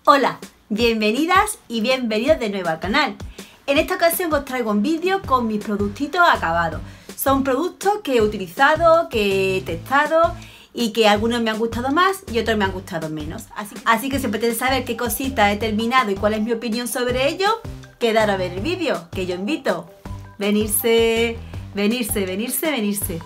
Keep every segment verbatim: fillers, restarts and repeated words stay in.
Hola, bienvenidas y bienvenidos de nuevo al canal. En esta ocasión os traigo un vídeo con mis productitos acabados. Son productos que he utilizado, que he testado y que algunos me han gustado más y otros me han gustado menos. Así, así que si pretendéis saber qué cositas he terminado y cuál es mi opinión sobre ello, quedaros a ver el vídeo, que yo invito. Venirse, venirse, venirse, venirse.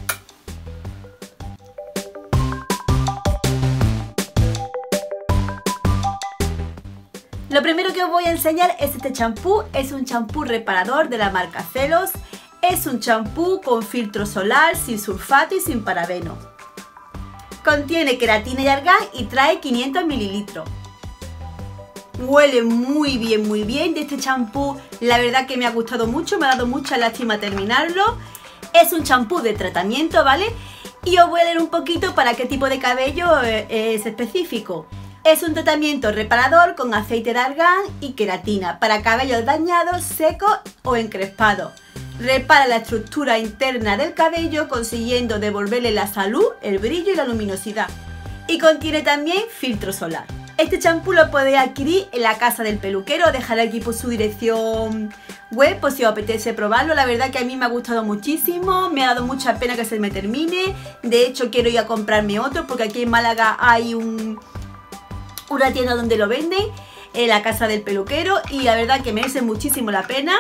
Lo primero que os voy a enseñar es este champú. Es un champú reparador de la marca Celos. Es un champú con filtro solar, sin sulfato y sin parabeno. Contiene queratina y argán y trae quinientos mililitros. Huele muy bien, muy bien. De este champú la verdad que me ha gustado mucho, me ha dado mucha lástima terminarlo. Es un champú de tratamiento, ¿vale? Y os voy a leer un poquito para qué tipo de cabello es específico. Es un tratamiento reparador con aceite de argán y queratina para cabellos dañados, secos o encrespados. Repara la estructura interna del cabello consiguiendo devolverle la salud, el brillo y la luminosidad. Y contiene también filtro solar. Este champú lo podéis adquirir en la casa del peluquero. Dejaré aquí por su dirección web por si os apetece probarlo. La verdad que a mí me ha gustado muchísimo. Me ha dado mucha pena que se me termine. De hecho quiero ir a comprarme otro porque aquí en Málaga hay un... una tienda donde lo venden, en la casa del peluquero, y la verdad que merece muchísimo la pena.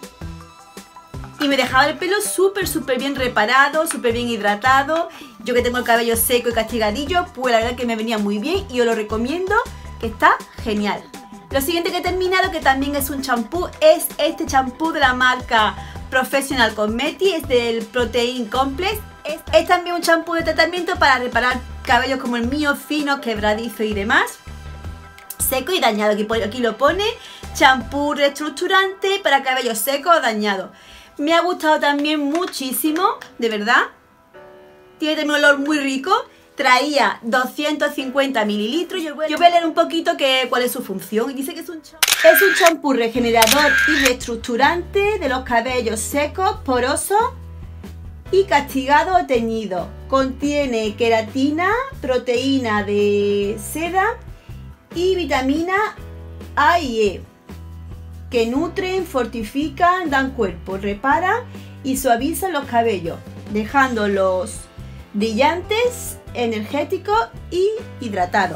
Y me dejaba el pelo súper súper bien reparado, súper bien hidratado. Yo que tengo el cabello seco y castigadillo, pues la verdad que me venía muy bien y os lo recomiendo, que está genial. Lo siguiente que he terminado, que también es un champú, es este champú de la marca Professional Cosmetics, es del Protein Complex. Es, es también un champú de tratamiento para reparar cabellos como el mío, finos, quebradizos y demás, seco y dañado. Aquí, aquí lo pone, champú reestructurante para cabello seco o dañado. Me ha gustado también muchísimo, de verdad. Tiene también un olor muy rico. Traía doscientos cincuenta mililitros. Yo voy, yo voy a leer un poquito que, cuál es su función. Y dice que es un champú. Es un champú regenerador y reestructurante de los cabellos secos, porosos y castigados o teñidos. Contiene queratina, proteína de seda y vitamina A y E, que nutren, fortifican, dan cuerpo, reparan y suavizan los cabellos, dejándolos brillantes, energéticos y hidratados.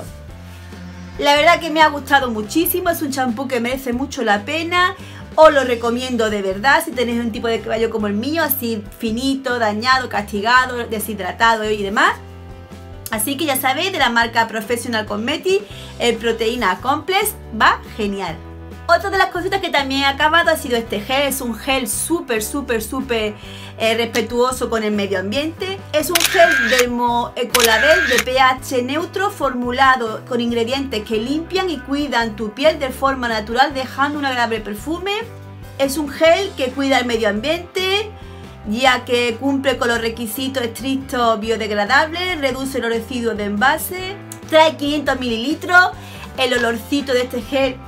La verdad que me ha gustado muchísimo, es un champú que merece mucho la pena. Os lo recomiendo de verdad si tenéis un tipo de cabello como el mío, así finito, dañado, castigado, deshidratado y demás. Así que ya sabéis, de la marca Professional Cosmetics, el Proteína Complex va genial. Otra de las cositas que también he acabado ha sido este gel. Es un gel súper, súper, súper eh, respetuoso con el medio ambiente. Es un gel Dermo Ecolabel de pH neutro, formulado con ingredientes que limpian y cuidan tu piel de forma natural, dejando un agradable perfume. Es un gel que cuida el medio ambiente, ya que cumple con los requisitos estrictos biodegradables, reduce los residuos de envase, trae quinientos mililitros. El olorcito de este gel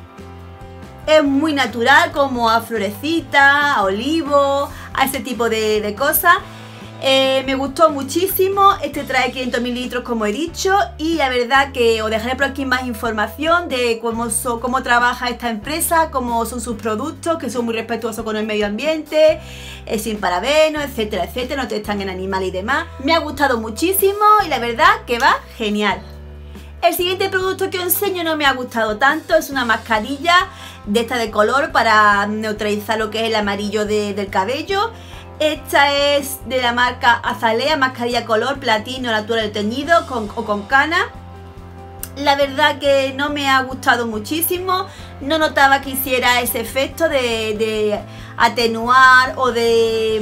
es muy natural, como a florecita, a olivo, a ese tipo de, de cosas. Eh, me gustó muchísimo. Este trae quinientos mililitros, como he dicho, y la verdad que os dejaré por aquí más información de cómo, so, cómo trabaja esta empresa, cómo son sus productos, que son muy respetuosos con el medio ambiente, eh, sin parabenos, etcétera, etcétera, no testan en animales y demás. Me ha gustado muchísimo y la verdad que va genial. El siguiente producto que os enseño no me ha gustado tanto, es una mascarilla de esta de color para neutralizar lo que es el amarillo de, del cabello. Esta es de la marca Azalea, mascarilla color platino natural teñido con, o con cana. La verdad que no me ha gustado muchísimo, no notaba que hiciera ese efecto de, de atenuar o de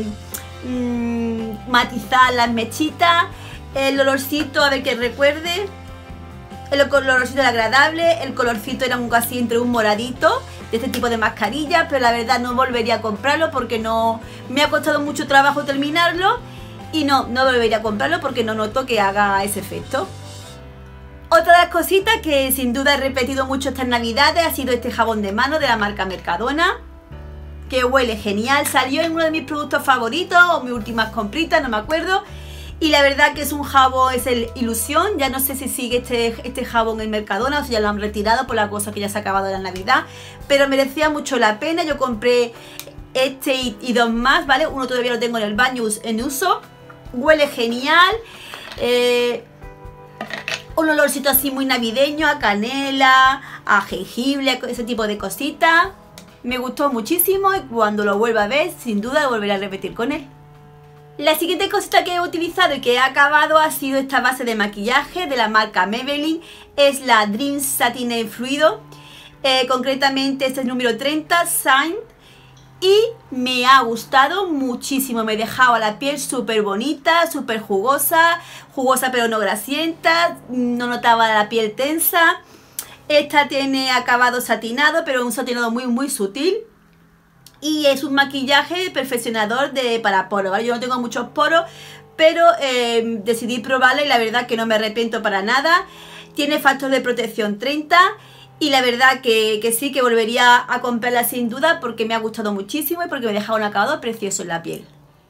mmm, matizar las mechitas. El olorcito, a ver que recuerde, el olorcito era agradable, el colorcito era un casi entre un moradito de este tipo de mascarilla, pero la verdad no volvería a comprarlo porque no me ha costado mucho trabajo terminarlo y no, no volvería a comprarlo porque no noto que haga ese efecto. Otra de las cositas que sin duda he repetido mucho estas navidades ha sido este jabón de mano de la marca Mercadona, que huele genial, salió en uno de mis productos favoritos o mis últimas compritas, no me acuerdo. Y la verdad que es un jabón, es el Ilusión. Ya no sé si sigue este, este jabón en Mercadona o si ya lo han retirado por la cosa que ya se ha acabado la Navidad. Pero merecía mucho la pena. Yo compré este y, y dos más, ¿vale? Uno todavía lo tengo en el baño en uso. Huele genial. Eh, un olorcito así muy navideño, a canela, a jengibre, a ese tipo de cositas. Me gustó muchísimo y cuando lo vuelva a ver, sin duda volveré a repetir con él. La siguiente cosita que he utilizado y que he acabado ha sido esta base de maquillaje de la marca Maybelline. Es la Dream Satin Fluido. Eh, concretamente este es el número treinta, Shine. Y me ha gustado muchísimo. Me he dejado la piel súper bonita, súper jugosa. Jugosa pero no grasienta. No notaba la piel tensa. Esta tiene acabado satinado, pero un satinado muy muy sutil. Y es un maquillaje perfeccionador de, para poros, ¿vale? Yo no tengo muchos poros, pero eh, decidí probarla y la verdad que no me arrepiento para nada. Tiene factor de protección treinta y la verdad que, que sí, que volvería a comprarla sin duda porque me ha gustado muchísimo y porque me deja un acabado precioso en la piel.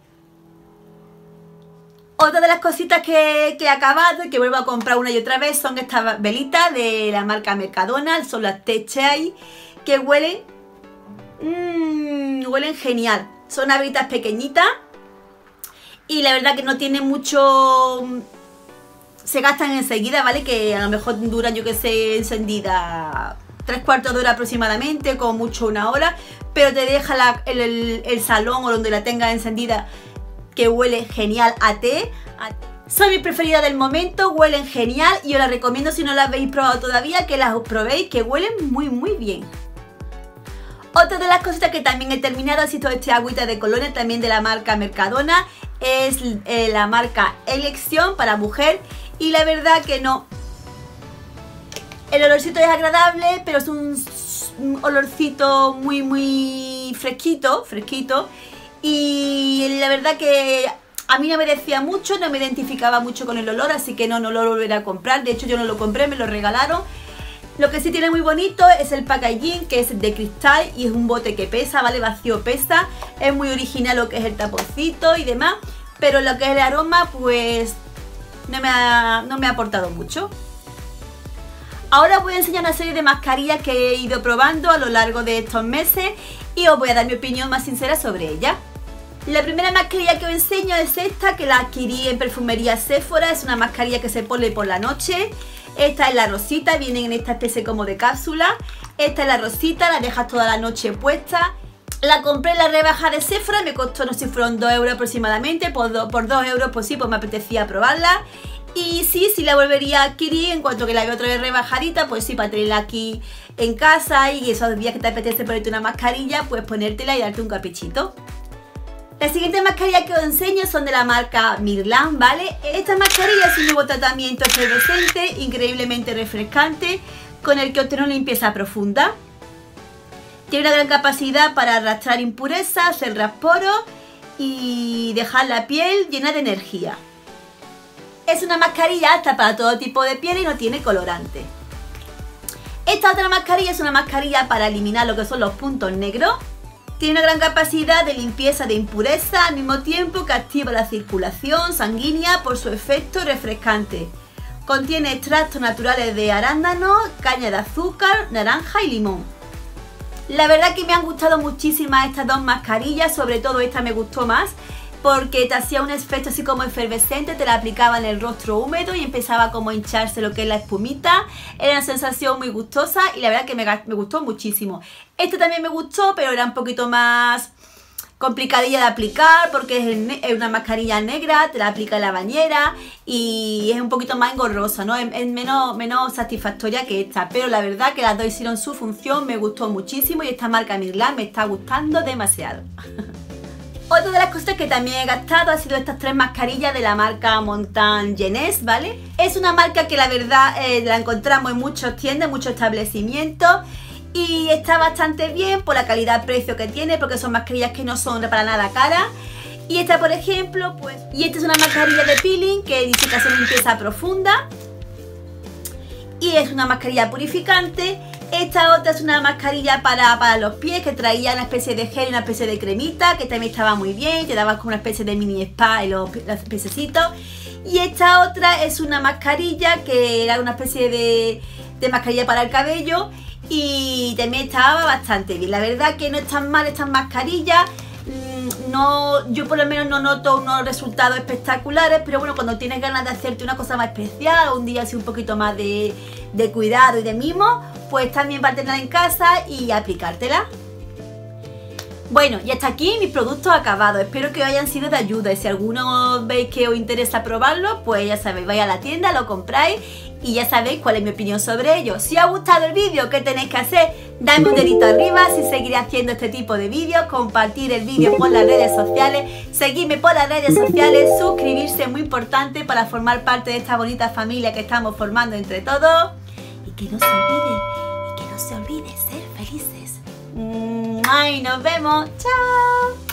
Otra de las cositas que, que he acabado y que vuelvo a comprar una y otra vez son estas velitas de la marca Mercadona, son las Tea Chai, que huelen... Mmm, huelen genial. Son velitas pequeñitas y la verdad que no tienen mucho... Se gastan enseguida, ¿vale? Que a lo mejor duran, yo que sé, encendida tres cuartos de hora aproximadamente, como mucho una hora, pero te deja la, el, el, el salón o donde la tengas encendida que huele genial a té. Son mis preferidas del momento, huelen genial y os las recomiendo si no las habéis probado todavía, que las probéis, que huelen muy muy bien. Otra de las cositas que también he terminado ha sido este agüita de colonia, también de la marca Mercadona. Es eh, la marca Elección para mujer y la verdad que no. El olorcito es agradable, pero es un, un olorcito muy muy fresquito, fresquito. Y la verdad que a mí no me decía mucho, no me identificaba mucho con el olor, así que no, no lo volveré a comprar. De hecho yo no lo compré, me lo regalaron. Lo que sí tiene muy bonito es el packaging, que es de cristal y es un bote que pesa, ¿vale? Vacío pesa. Es muy original lo que es el taponcito y demás, pero lo que es el aroma pues no me ha, no me ha aportado mucho. Ahora os voy a enseñar una serie de mascarillas que he ido probando a lo largo de estos meses y os voy a dar mi opinión más sincera sobre ellas. La primera mascarilla que os enseño es esta, que la adquirí en perfumería Sephora. Es una mascarilla que se pone por la noche. Esta es la rosita, viene en esta especie como de cápsula. Esta es la rosita, la dejas toda la noche puesta. La compré en la rebaja de Sephora, me costó, no sé si fueron dos euros aproximadamente. Por, do, por dos euros pues sí, pues me apetecía probarla. Y sí, sí la volvería a adquirir en cuanto que la veo otra vez rebajadita, pues sí, para tenerla aquí en casa y esos días que te apetece ponerte una mascarilla, pues ponértela y darte un caprichito. Las siguientes mascarillas que os enseño son de la marca Myrlan, ¿vale? Esta mascarilla es un nuevo tratamiento efervescente, increíblemente refrescante, con el que obtener una limpieza profunda. Tiene una gran capacidad para arrastrar impurezas, cerrar poros y dejar la piel llena de energía. Es una mascarilla apta para todo tipo de piel y no tiene colorante. Esta otra mascarilla es una mascarilla para eliminar lo que son los puntos negros. Tiene una gran capacidad de limpieza de impureza al mismo tiempo que activa la circulación sanguínea por su efecto refrescante. Contiene extractos naturales de arándano, caña de azúcar, naranja y limón. La verdad que me han gustado muchísimas estas dos mascarillas, sobre todo esta me gustó más porque te hacía un efecto así como efervescente, te la aplicaba en el rostro húmedo y empezaba como a hincharse lo que es la espumita. Era una sensación muy gustosa y la verdad que me, me gustó muchísimo. Este también me gustó, pero era un poquito más complicadilla de aplicar porque es, es una mascarilla negra, te la aplica en la bañera y es un poquito más engorrosa, ¿no? Es, es menos, menos satisfactoria que esta, pero la verdad que las dos hicieron su función, me gustó muchísimo y esta marca Myrlan me está gustando demasiado. Otra de las cosas que también he gastado ha sido estas tres mascarillas de la marca Montagne Jeunesse, ¿vale? Es una marca que la verdad eh, la encontramos en muchos tiendas, en muchos establecimientos y está bastante bien por la calidad-precio que tiene porque son mascarillas que no son para nada caras. Y esta, por ejemplo, pues... Y esta es una mascarilla de peeling que dice que hace limpieza profunda y es una mascarilla purificante. Esta otra es una mascarilla para, para los pies que traía una especie de gel y una especie de cremita que también estaba muy bien, te daba como una especie de mini spa en los, los piececitos. Y esta otra es una mascarilla que era una especie de, de mascarilla para el cabello y también estaba bastante bien. La verdad que no están mal estas mascarillas. No, yo por lo menos no noto unos resultados espectaculares, pero bueno, cuando tienes ganas de hacerte una cosa más especial, un día así un poquito más de, de cuidado y de mimo, pues también para tenerla en casa y aplicártela. Bueno, y hasta aquí mis productos acabados. Espero que os hayan sido de ayuda y si alguno veis que os interesa probarlo, pues ya sabéis, vais a la tienda, lo compráis y ya sabéis cuál es mi opinión sobre ello. Si os ha gustado el vídeo, ¿qué tenéis que hacer? Dadme un dedito arriba si seguiré haciendo este tipo de vídeos, compartir el vídeo por las redes sociales, seguirme por las redes sociales, suscribirse es muy importante para formar parte de esta bonita familia que estamos formando entre todos. Y que no se olvide, y que no se olvide ser felices. ¡Ay, nos vemos! ¡Chao!